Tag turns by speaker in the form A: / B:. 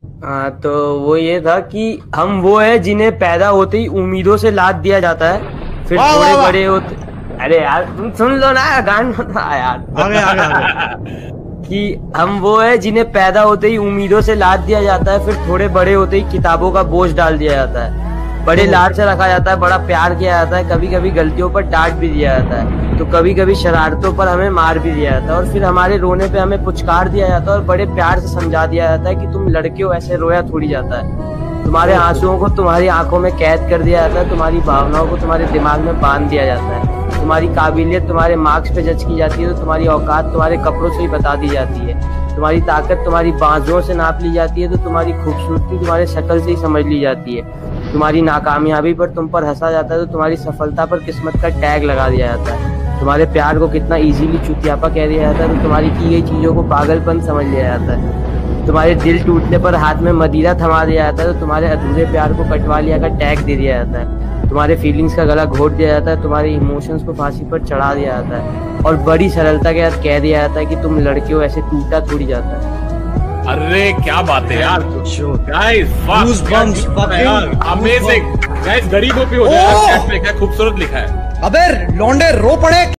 A: तो वो ये था कि हम वो है जिन्हें पैदा होते ही उम्मीदों से लाद दिया जाता है, फिर
B: वाह,
A: थोड़े
B: वाह, वाह।
A: बड़े होते। अरे यार तुम सुन लो ना गाना यार।
B: आगे आगे आगे।
A: कि हम वो है जिन्हें पैदा होते ही उम्मीदों से लाद दिया जाता है, फिर थोड़े बड़े होते ही किताबों का बोझ डाल दिया जाता है। बड़े लाड से रखा जाता है, बड़ा प्यार किया जाता है, कभी कभी गलतियों पर डांट भी दिया जाता है, तो कभी कभी शरारतों पर हमें मार भी दिया जाता है, और फिर हमारे रोने पे हमें पुचकार दिया जाता है और बड़े प्यार से समझा दिया जाता है कि तुम लड़के हो, ऐसे रोया थोड़ी जाता है। तुम्हारे आंसुओं को तुम्हारी आंखों में कैद कर दिया जाता है, तुम्हारी भावनाओं को तुम्हारे दिमाग में बांध दिया जाता है, तुम्हारी काबिलियत तुम्हारे मार्क्स पे जज की जाती है, तो तुम्हारी औकात तुम्हारे कपड़ों से ही बता दी जाती है, तुम्हारी ताकत तुम्हारी बाजुओं से नाप ली जाती है, तो तुम्हारी खूबसूरती तुम्हारे शक्ल से ही समझ ली जाती है, तुम्हारी नाकामयाबी पर तुम पर हंसा जाता है, तो तुम्हारी सफलता पर किस्मत का टैग लगा दिया जाता है, तुम्हारे प्यार को कितना इजीली चुतियापा कह दिया जाता है, तो तुम्हारी की गई चीजों को पागलपन समझ लिया जाता है, तुम्हारे दिल टूटने पर हाथ में मदिरा थमा दिया जाता है, तो तुम्हारे अधूरे प्यार को कटवा लिया का टैग दे दिया जाता है, तुम्हारे फीलिंग्स का गला घोट दिया जाता है, तुम्हारे इमोशंस को फांसी पर चढ़ा दिया जाता है, और बड़ी सरलता के साथ कह दिया जाता है कि तुम लड़के हो, ऐसे टूटा थोड़ी जाता है।
C: अरे क्या बात है यार, गाइस
B: Goosebumps,
C: अमेजिंग गाइस, गरीबों पे हो जाए, क्या खूबसूरत लिखा है।
B: अबे लौंडे रो पड़े।